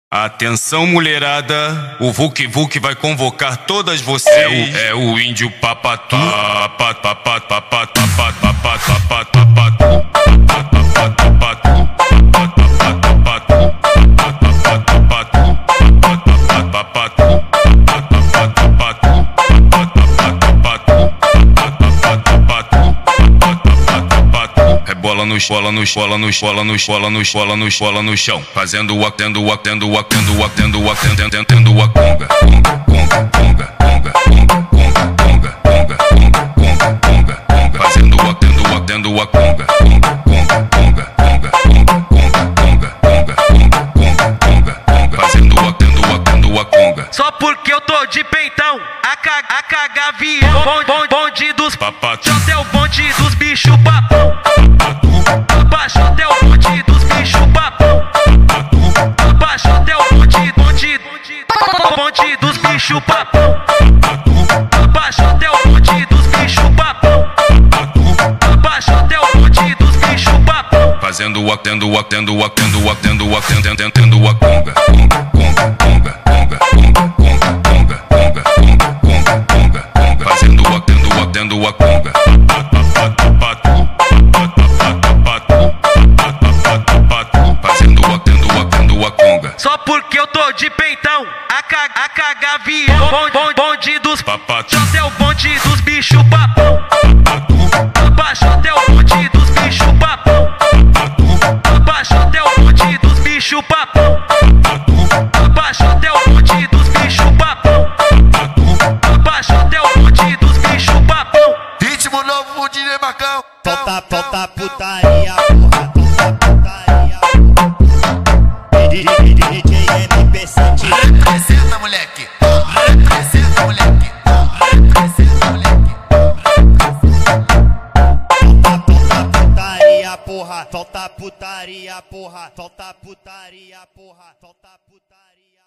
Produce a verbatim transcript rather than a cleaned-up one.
Atenção, mulherada, o Vuk Vuk vai convocar todas vocês. É o, é o índio papatu. Bola no bola no bola no bola no bola no bola no bola no chão, fazendo o atendo o atendo o atendo o atendo o atendo tendo a conga conga conga conga conga conga conga conga conga conga fazendo o atendo o atendo a conga conga conga conga conga conga conga conga conga conga fazendo o atendo o atendo a conga. Só porque eu tô de peitão, a caga a caga avião, bonde, bonde dos papatos, até o bonde dos bichos papão. Abaixo até o bonde dos bichos papão. Abaixo até o bonde, bonde, bonde dos bichos papão. Abaixo até o bonde dos bichos papão. Abaixo até o bonde dos bichos papão. Fazendo o atendo o atendo o atendo o atendo o atendo tendo a conga conga conga conga conga conga conga conga conga conga conga fazendo o atendo o atendo a conga. Só porque eu tô de peitão, a caga, a caga avião, bonde, bonde dos papatos, até o bonde dos bichos papão. Abaixo até o bonde dos bichos papão. Abaixo até o bonde dos bichos papão. Abaixo até o bonde dos bichos papão. Abaixo até o bonde dos bichos papão. Ritmo novo de Nebacão. Solta, solta putaria, porra, solta putaria. D J M P sete. Representa, moleque. Representa, moleque. Representa, moleque. Solta putaria, porra, solta putaria, porra, solta putaria, porra, solta putaria.